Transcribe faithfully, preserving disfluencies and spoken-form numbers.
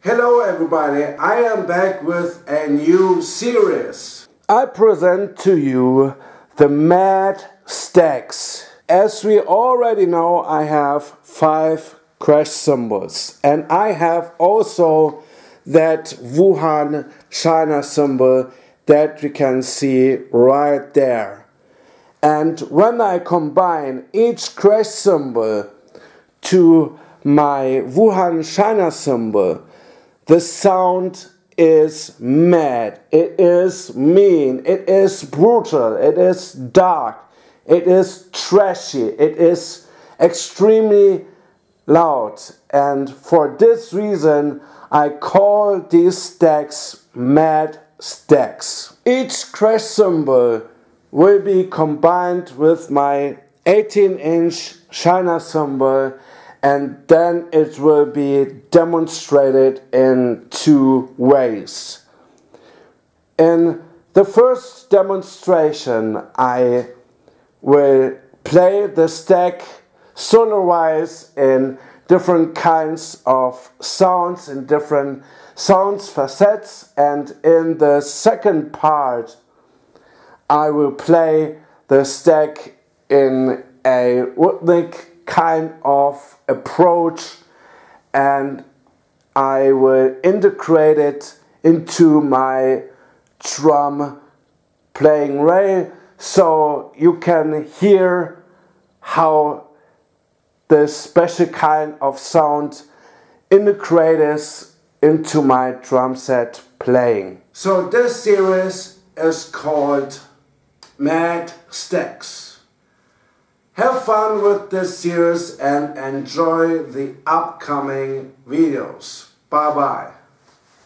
Hello everybody, I am back with a new series. I present to you the Mad Stax. As we already know, I have five crash cymbals, and I have also that Wuhan China cymbal that we can see right there. And when I combine each crash cymbal to my Wuhan China cymbal, the sound is mad, it is mean, it is brutal, it is dark, it is trashy, it is extremely loud. And for this reason I call these stacks Mad Stax. Each crash cymbal will be combined with my eighteen inch China cymbal, and then it will be demonstrated in two ways. In the first demonstration, I will play the stack solo-wise in different kinds of sounds, in different sounds facets, and in the second part, I will play the stack in a rhythmic kind of approach, and I will integrate it into my drum playing rail so you can hear how this special kind of sound integrates into my drum set playing. So this series is called Mad Stax. Have fun with this series and enjoy the upcoming videos. Bye bye.